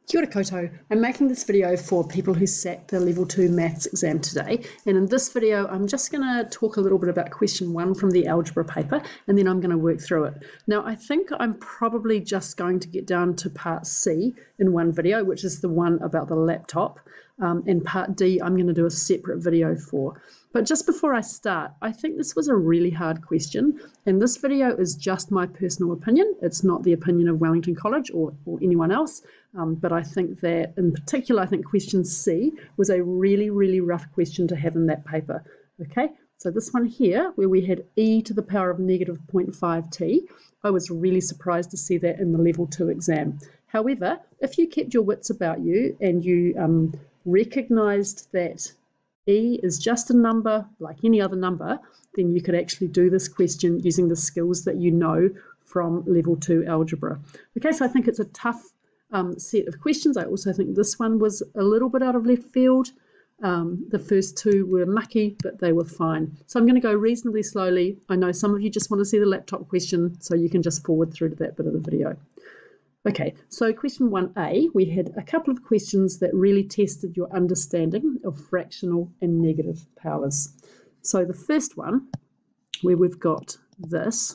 Kia ora koutou. I'm making this video for people who sat the Level 2 Maths exam today, and in this video I'm just going to talk a little bit about question 1 from the algebra paper, and then I'm going to work through it. Now I think I'm probably just going to get down to part C in one video, which is the one about the laptop, and part D I'm going to do a separate video for. But just before I start, I think this was a really hard question, and this video is just my personal opinion. It's not the opinion of Wellington College or anyone else, but I think that in particular, I think question C was a really, really rough question to have in that paper. Okay, so this one here, where we had e to the power of negative 0.5t, I was really surprised to see that in the Level 2 exam. However, if you kept your wits about you and you recognised that e is just a number like any other number, then you could actually do this question using the skills that you know from Level 2 algebra. Okay, so I think it's a tough set of questions. I also think this one was a little bit out of left field. The first two were mucky, but they were fine. So I'm going to go reasonably slowly. I know some of you just want to see the laptop question, so you can just forward through to that bit of the video. Okay, so question 1a, we had a couple of questions that really tested your understanding of fractional and negative powers. So the first one, where we've got this,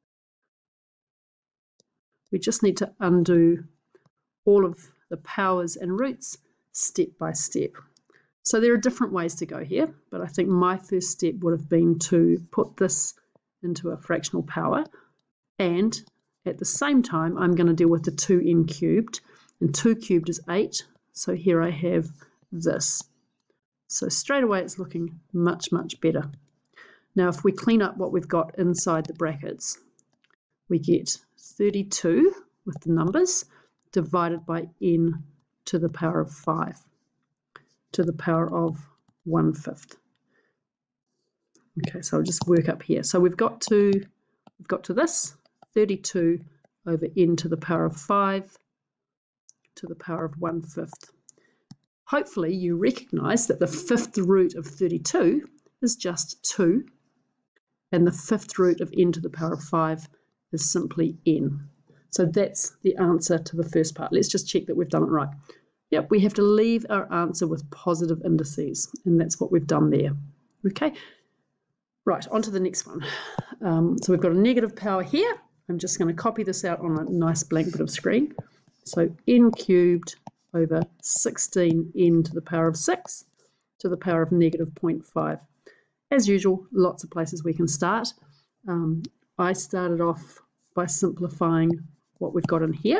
we just need to undo all of the powers and roots step by step. So there are different ways to go here, but I think my first step would have been to put this into a fractional power, and at the same time, I'm going to deal with the 2n cubed, and 2 cubed is 8, so here I have this. So straight away it's looking much, much better. Now if we clean up what we've got inside the brackets, we get 32 with the numbers divided by n to the power of 5 to the power of 1/5. Okay, so I'll just work up here. So we've got to this, 32 over n to the power of 5 to the power of 1/5. Hopefully you recognise that the fifth root of 32 is just 2, and the fifth root of n to the power of 5 is simply n. So that's the answer to the first part. Let's just check that we've done it right. Yep, we have to leave our answer with positive indices, and that's what we've done there. Okay, right, on to the next one. So we've got a negative power here. I'm just going to copy this out on a nice blank bit of screen. So n cubed over 16n to the power of 6 to the power of negative 0.5. As usual, lots of places we can start. I started off by simplifying what we've got in here.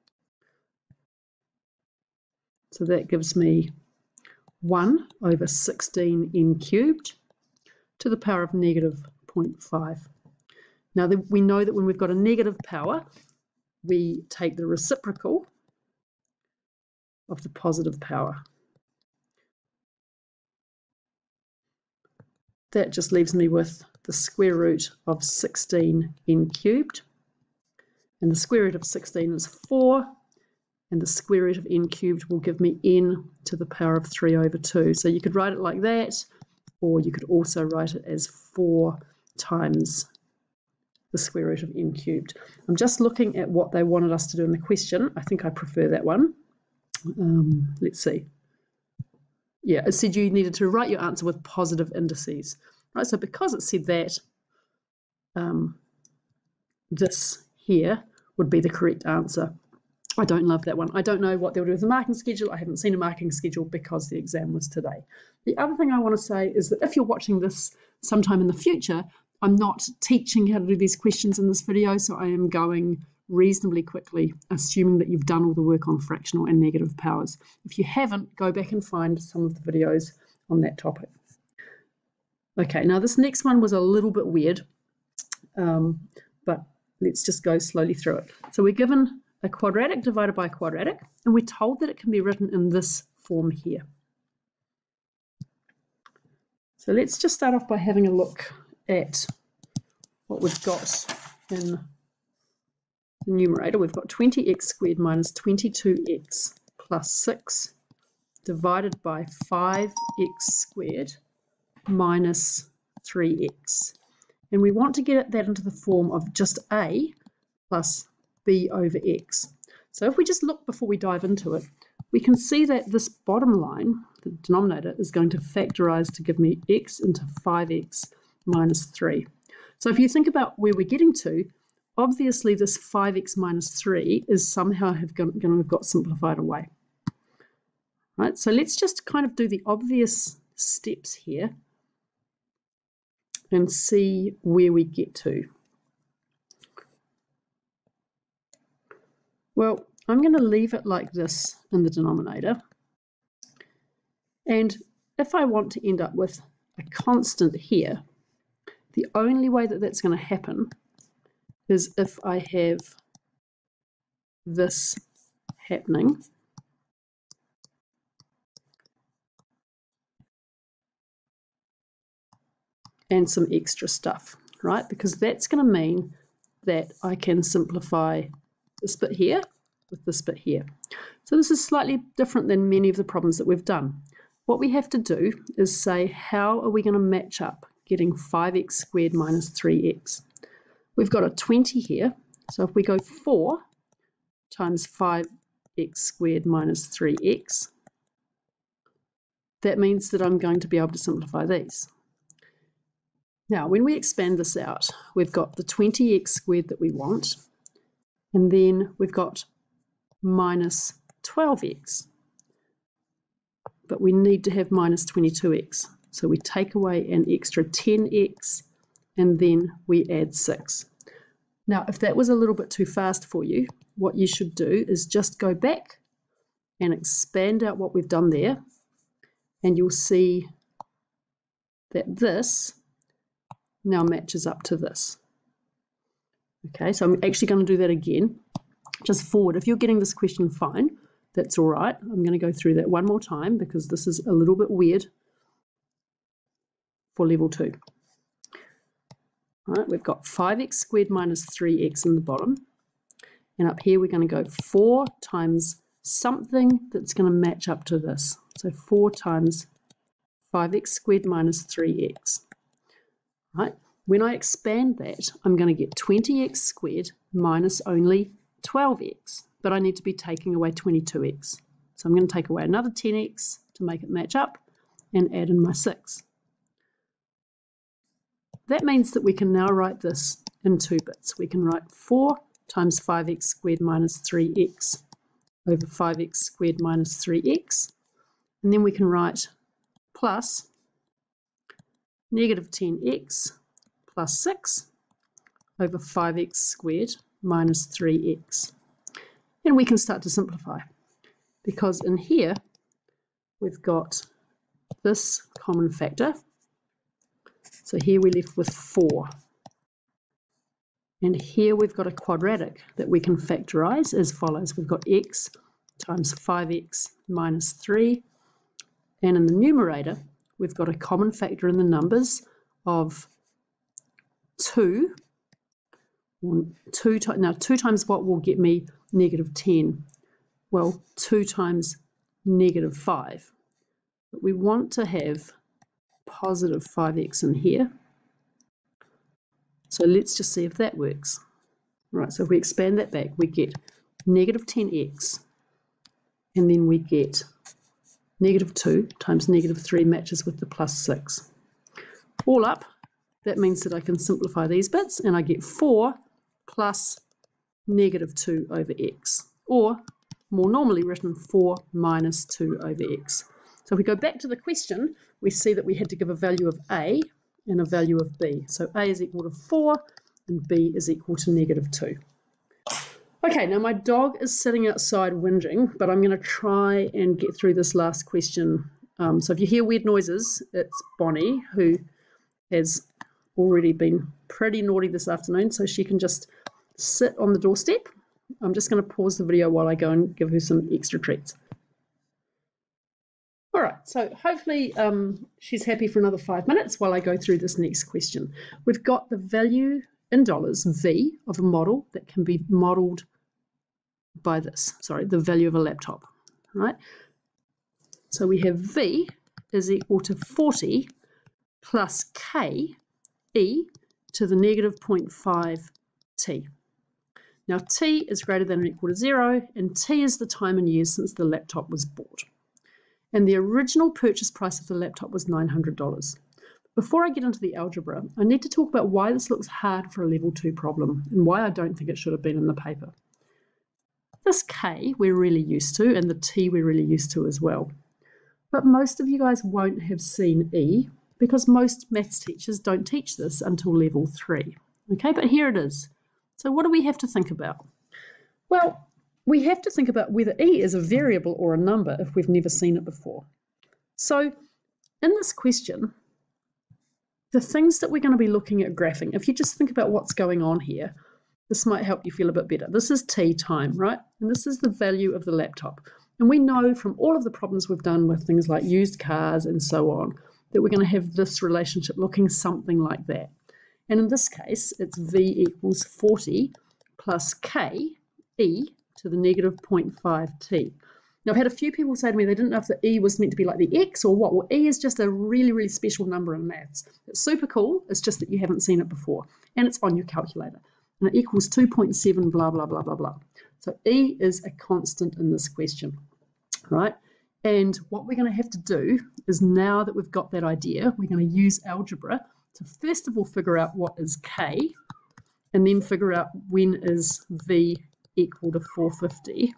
So that gives me 1 over 16n cubed to the power of negative 0.5. Now we know that when we've got a negative power, we take the reciprocal of the positive power. That just leaves me with the square root of 16n cubed, and the square root of 16 is 4, and the square root of n cubed will give me n to the power of 3 over 2. So you could write it like that, or you could also write it as 4 times the square root of n cubed. I'm just looking at what they wanted us to do in the question. I think I prefer that one. Let's see. Yeah, it said you needed to write your answer with positive indices. Right, so because it said that, this here would be the correct answer. I don't love that one. I don't know what they'll do with the marking schedule. I haven't seen a marking schedule because the exam was today. The other thing I want to say is that if you're watching this sometime in the future, I'm not teaching how to do these questions in this video, so I am going reasonably quickly, assuming that you've done all the work on fractional and negative powers. If you haven't, go back and find some of the videos on that topic. Okay, now this next one was a little bit weird, but let's just go slowly through it. So we're given a quadratic divided by a quadratic, and we're told that it can be written in this form here. So let's just start off by having a look at what we've got in the numerator. We've got 20x squared minus 22x plus 6 divided by 5x squared minus 3x. And we want to get that into the form of just a plus b over x. So if we just look before we dive into it, we can see that this bottom line, the denominator, is going to factorize to give me x into 5x minus 3. So if you think about where we're getting to, obviously this 5x minus 3 is somehow going to have got simplified away. Right, so let's just kind of do the obvious steps here and see where we get to. Well, I'm going to leave it like this in the denominator. And if I want to end up with a constant here, the only way that that's going to happen is if I have this happening. And some extra stuff, right? Because that's going to mean that I can simplify this bit here with this bit here. So this is slightly different than many of the problems that we've done. What we have to do is say, how are we going to match up getting 5x squared minus 3x? We've got a 20 here, so if we go 4 times 5x squared minus 3x, that means that I'm going to be able to simplify these. Now, when we expand this out, we've got the 20x squared that we want, and then we've got minus 12x. But we need to have minus 22x. So we take away an extra 10x, and then we add 6. Now, if that was a little bit too fast for you, what you should do is just go back and expand out what we've done there, and you'll see that this now matches up to this. Okay, so I'm actually going to do that again, just forward. If you're getting this question fine, that's all right. I'm going to go through that one more time because this is a little bit weird for level 2. All right, we've got 5x squared minus 3x in the bottom, and up here we're going to go 4 times something that's going to match up to this. So 4 times 5x squared minus 3x. Right? When I expand that, I'm going to get 20x squared minus only 12x, but I need to be taking away 22x. So I'm going to take away another 10x to make it match up and add in my 6. That means that we can now write this in 2 bits. We can write 4 times 5x squared minus 3x over 5x squared minus 3x, and then we can write plus negative 10x plus 6 over 5x squared minus 3x. And we can start to simplify, because in here we've got this common factor. So here we're left with 4. And here we've got a quadratic that we can factorize as follows. We've got x times 5x minus 3. And in the numerator, we've got a common factor in the numbers of 2. Now 2 times what will get me negative 10? Well, 2 times negative 5. But we want to have positive 5x in here. So let's just see if that works. Right, so if we expand that back, we get negative 10x, and then we get negative 2 times negative 3 matches with the plus 6. All up, that means that I can simplify these bits, and I get 4 plus negative 2 over x, or more normally written 4 minus 2 over x. So if we go back to the question, we see that we had to give a value of a and a value of b. So a is equal to 4 and b is equal to negative 2. Okay, now my dog is sitting outside whinging, but I'm going to try and get through this last question. So if you hear weird noises, it's Bonnie, who has already been pretty naughty this afternoon, so she can just sit on the doorstep. I'm just going to pause the video while I go and give her some extra treats. All right, so hopefully she's happy for another 5 minutes while I go through this next question. We've got the value in dollars, V, of a model that can be modeled by this, the value of a laptop, right? So we have V is equal to 40 plus K, E, to the negative 0.5 T. Now t is greater than or equal to 0, and t is the time in years since the laptop was bought. And the original purchase price of the laptop was $900. Before I get into the algebra, I need to talk about why this looks hard for a level 2 problem and why I don't think it should have been in the paper. This k we're really used to, and the t we're really used to as well. But most of you guys won't have seen e because most maths teachers don't teach this until level 3. Okay, but here it is. So what do we have to think about? Well, we have to think about whether e is a variable or a number if we've never seen it before. So in this question, the things that we're going to be looking at graphing, if you just think about what's going on here, this might help you feel a bit better. This is t time, right? And this is the value of the laptop. And we know from all of the problems we've done with things like used cars and so on, that we're going to have this relationship looking something like that. And in this case, it's v equals 40 plus k e to the negative 0.5t. Now, I've had a few people say to me they didn't know if the e was meant to be like the x or what. Well, e is just a really, really special number in maths. It's super cool. It's just that you haven't seen it before. And it's on your calculator. And it equals 2.7 blah, blah, blah, blah, blah. So e is a constant in this question, right? And what we're going to have to do is, now that we've got that idea, we're going to use algebra to first of all figure out what is k, and then figure out when is v equal to 450.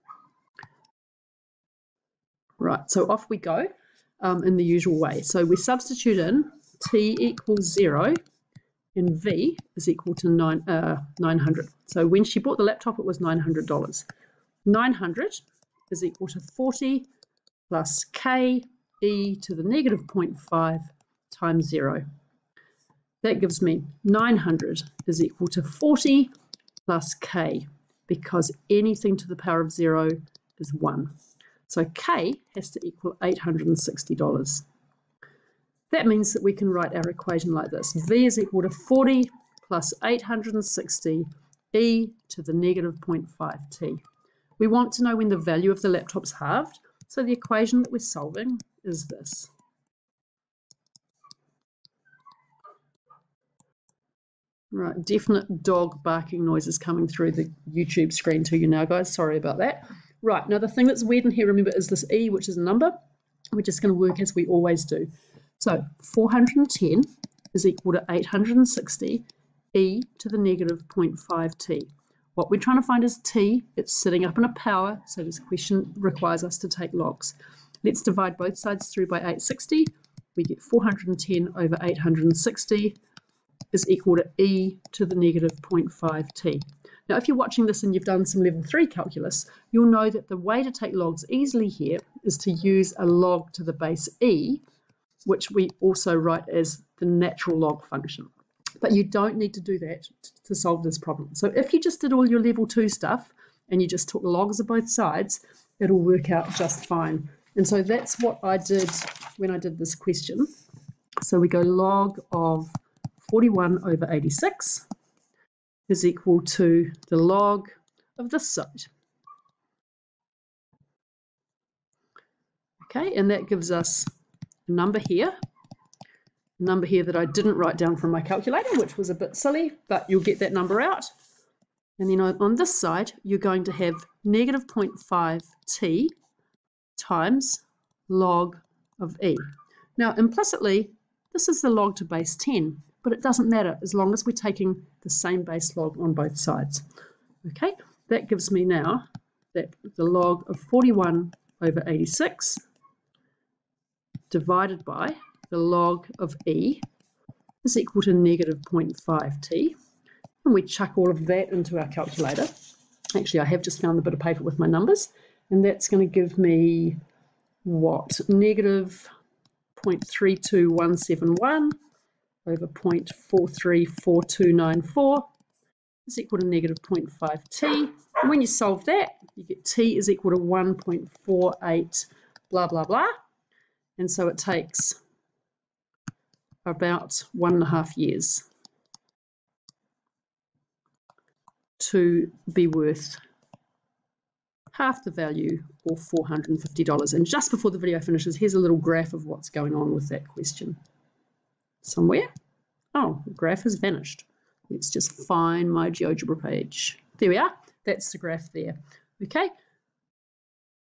Right, so off we go in the usual way. So we substitute in t equals 0 and v is equal to 900. So when she bought the laptop, it was $900. 900 is equal to 40 plus k e to the negative 0.5 times 0. That gives me 900 is equal to 40 plus k, because anything to the power of 0 is 1. So k has to equal $860. That means that we can write our equation like this. V is equal to 40 plus 860 e to the negative 0.5t. We want to know when the value of the laptop's halved, so the equation that we're solving is this. Right, definite dog barking noises coming through the YouTube screen to you now, guys. Sorry about that. Right, now the thing that's weird in here, remember, is this e, which is a number. We're just going to work as we always do. So 410 is equal to 860 e to the negative 0.5t. What we're trying to find is t. It's sitting up in a power, so this question requires us to take logs. Let's divide both sides through by 860. We get 410 over 860 is equal to e to the negative 0.5t. Now, if you're watching this and you've done some level 3 calculus, you'll know that the way to take logs easily here is to use a log to the base e, which we also write as the natural log function. But you don't need to do that to solve this problem. So if you just did all your level 2 stuff and you just took logs of both sides, it'll work out just fine. And so that's what I did when I did this question. So we go log of 41 over 86 is equal to the log of this side. Okay, and that gives us a number here that I didn't write down from my calculator, which was a bit silly, but you'll get that number out. And then on this side, you're going to have negative 0.5t times log of e. Now, implicitly, this is the log to base 10, but it doesn't matter as long as we're taking the same base log on both sides. Okay, that gives me now that the log of 41 over 86 divided by the log of e is equal to negative 0.5t. And we chuck all of that into our calculator. Actually, I have just found the bit of paper with my numbers, and that's going to give me what? Negative 0.32171 over 0.434294 is equal to negative 0.5t. And when you solve that, you get t is equal to 1.48 blah, blah, blah. And so it takes about 1.5 years to be worth half the value, or $450. And just before the video finishes, here's a little graph of what's going on with that question. Somewhere? Oh, the graph has vanished. Let's just find my GeoGebra page. there we are. That's the graph there. Okay,